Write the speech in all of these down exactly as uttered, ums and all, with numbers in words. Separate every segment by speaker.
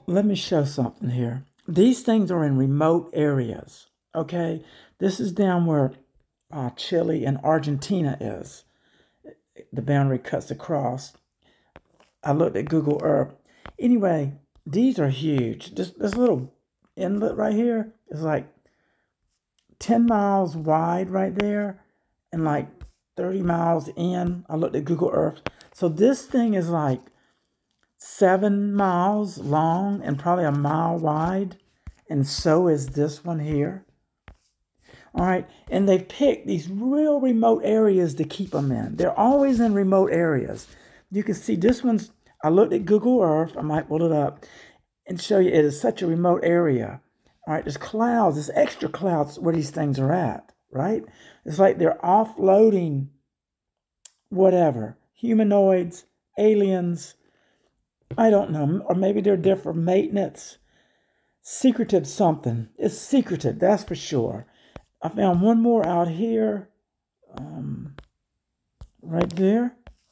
Speaker 1: let me show something here. These things are in remote areas, okay? This is down where uh, Chile and Argentina is. The boundary cuts across. I looked at Google Earth. Anyway, these are huge. This, this little inlet right here is like ten miles wide right there and like thirty miles in. I looked at Google Earth. So this thing is like seven miles long and probably a mile wide. And so is this one here. All right. And they've picked these real remote areas to keep them in. They're always in remote areas. You can see this one's, I looked at Google Earth. I might pull it up and show you it is such a remote area. All right. There's clouds, there's extra clouds where these things are at, right? It's like they're offloading whatever, humanoids, aliens, I don't know, or maybe they're there for maintenance, secretive something. It's secretive, that's for sure. I found one more out here, um, right there.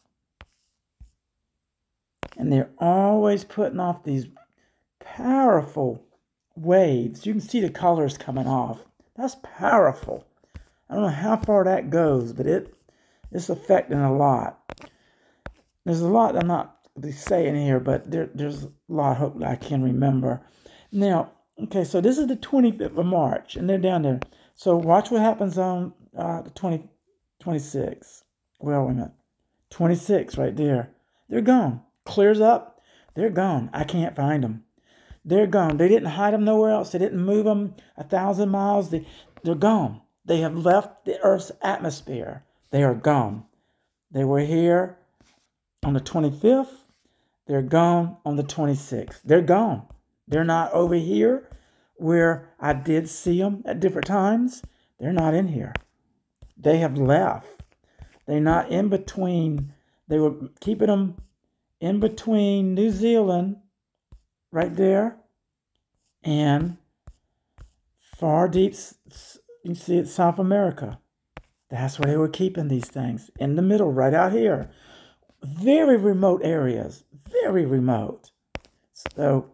Speaker 1: And they're always putting off these powerful waves. You can see the colors coming off. That's powerful. I don't know how far that goes, but it it's affecting a lot. There's a lot I'm not saying here, but there, there's a lot, hopefully I can remember. Now, okay, so this is the twenty-fifth of March, and they're down there. So watch what happens on uh, the twentieth, twenty-sixth. Well, wait a minute. twenty-six right there. They're gone. Clears up. They're gone. I can't find them. They're gone. They didn't hide them nowhere else. They didn't move them a thousand miles. They, they're gone. They have left the Earth's atmosphere. They are gone. They were here on the twenty-fifth. They're gone on the twenty-sixth. They're gone. They're not over here where I did see them at different times. They're not in here. They have left. They're not in between. They were keeping them in between New Zealand, right there, and far deep, you see it, South America. That's where they were keeping these things, in the middle, right out here. Very remote areas, very remote. So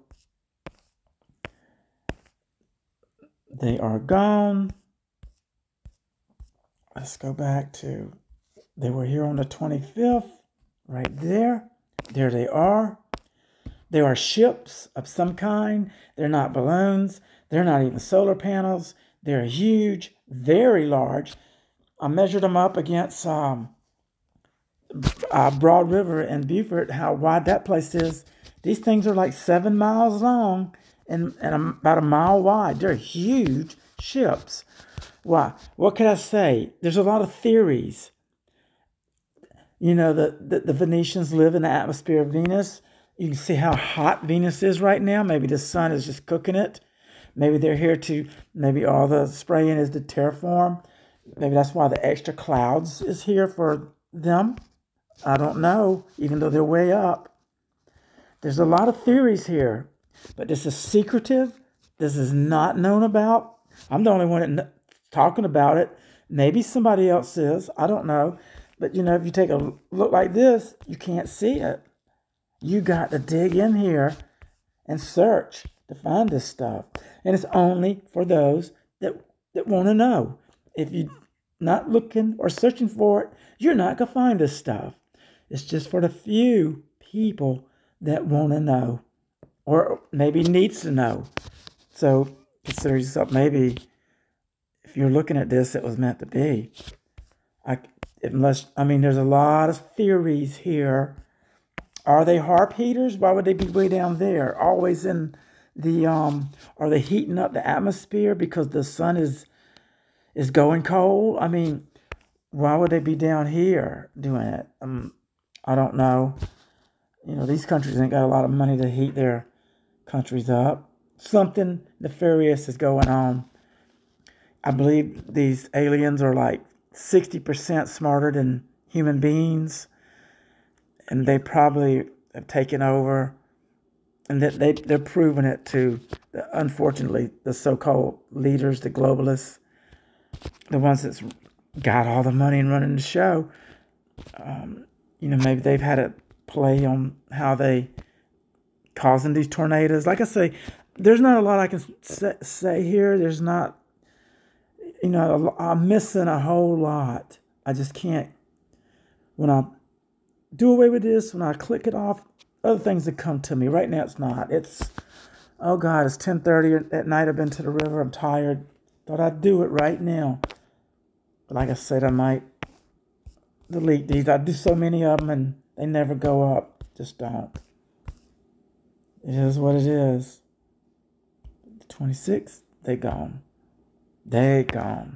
Speaker 1: they are gone. Let's go back to, they were here on the twenty-fifth, right there. There they are. They are ships of some kind. They're not balloons. They're not even solar panels. They're huge, very large. I measured them up against um, uh, Broad River and Beaufort, how wide that place is. These things are like seven miles long and, and about a mile wide. They're huge ships. Why? What can I say? There's a lot of theories. You know, the, the, the Venetians live in the atmosphere of Venus. You can see how hot Venus is right now. Maybe the sun is just cooking it. Maybe they're here to, maybe all the spraying is to terraform. Maybe that's why the extra clouds is here for them. I don't know, even though they're way up. There's a lot of theories here, but this is secretive. This is not known about. I'm the only one that talking about it. Maybe somebody else is. I don't know. But, you know, if you take a look like this, you can't see it. You got to dig in here and search to find this stuff. And it's only for those that, that want to know. If you're not looking or searching for it, you're not going to find this stuff. It's just for the few people that want to know or maybe needs to know. So consider yourself, maybe if you're looking at this, it was meant to be. I, unless, I mean, there's a lot of theories here. Are they harp heaters? Why would they be way down there? Always in the, um, are they heating up the atmosphere because the sun is, is going cold? I mean, why would they be down here doing it? Um, I don't know. You know, these countries ain't got a lot of money to heat their countries up. Something nefarious is going on. I believe these aliens are like sixty percent smarter than human beings. And they probably have taken over. And that they, they're proving it to, unfortunately, the so-called leaders, the globalists, the ones that's got all the money and running the show. Um, you know, maybe they've had a play on how they causing these tornadoes. Like I say, there's not a lot I can say, say here. There's not, you know, I'm missing a whole lot. I just can't, when I do away with this, when I click it off, other things that come to me. Right now it's not. It's, oh God, it's ten thirty at night. I've been to the river. I'm tired. Thought I'd do it right now. But like I said, I might delete these. I do so many of them and they never go up. Just don't. It is what it is. The twenty-sixth, they gone. They gone.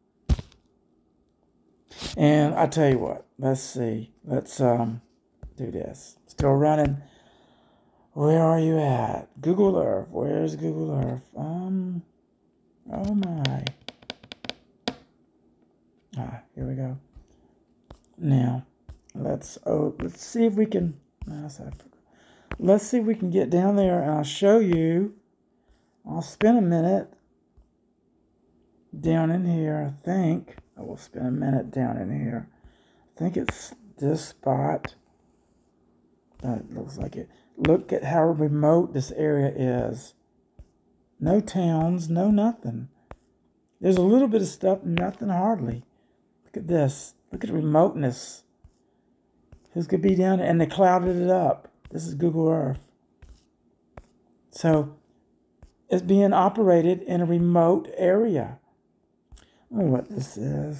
Speaker 1: And I tell you what, let's see. Let's um do this. Still running. Where are you at? Google Earth. Where's Google Earth? Um, oh my. Ah, here we go. Now, let's oh, let's see if we can. Let's see if we can get down there, and I'll show you. I'll spend a minute down in here. I think I will spend a minute down in here. I think it's this spot. That looks like it. Look at how remote this area is. No towns, no nothing. There's a little bit of stuff, nothing hardly. Look at this. Look at the remoteness. Who's going to be down there? And they clouded it up. This is Google Earth. So, it's being operated in a remote area. I don't know what this is.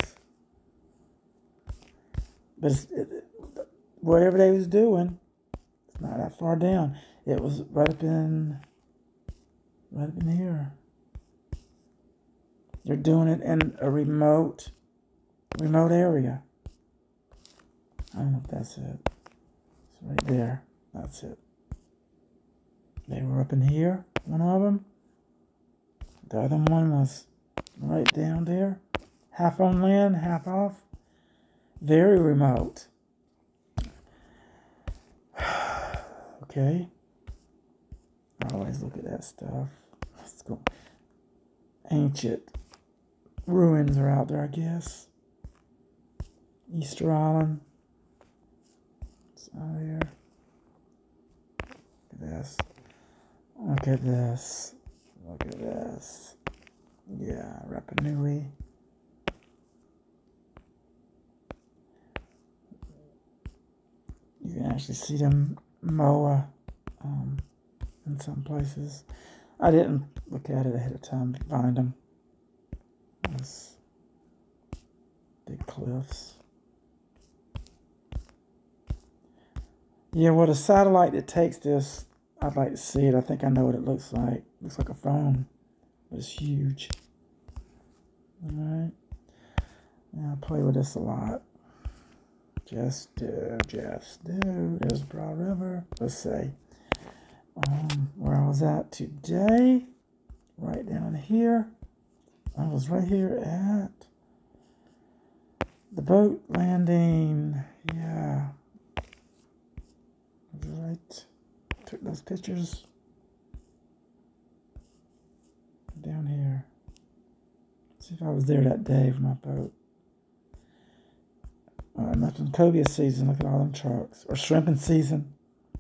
Speaker 1: But it's, it, whatever they was doing, it's not that far down. It was right up in, right up in here. They're doing it in a remote, remote area. I don't know if that's it. It's right there. That's it. They were up in here, one of them. The other one was right down there. Half on land, half off. Very remote. Okay. I always look at that stuff. Let's go. Ancient ruins are out there, I guess. Easter Island. It's out here. Look at this. Look at this. Look at this. Yeah, Rapa Nui. You can actually see them moa um, in some places. I didn't look at it ahead of time to find them. Those big cliffs. Yeah, well, the satellite that takes this, I'd like to see it. I think I know what it looks like. Looks like a phone, but it's huge. All right. Yeah, I play with this a lot. Just do, just do. There's Broad River. Let's see. Um, where I was at today, right down here. I was right here at the boat landing. Yeah. I was right. Took those pictures down here. Let's see if I was there that day for my boat. Uh, nothing cobia season. Look at all them trucks. Or shrimping season.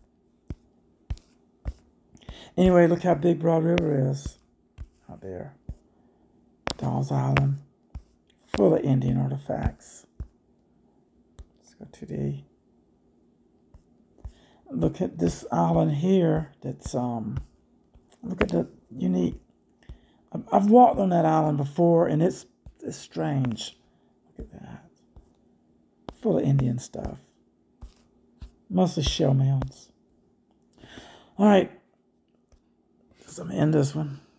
Speaker 1: Anyway, look how big Broad River is out there. Dawes Island. Full of Indian artifacts. Let's go to the... Look at this island here. That's, um... Look at the unique... I've walked on that island before, and it's, it's strange. Look at that. Full of Indian stuff. Mostly shell mounds. All right. So I'm going to end this one.